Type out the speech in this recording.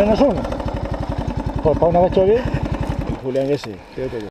menos uno. Pues para una vez bien, Julián ese, fíjate.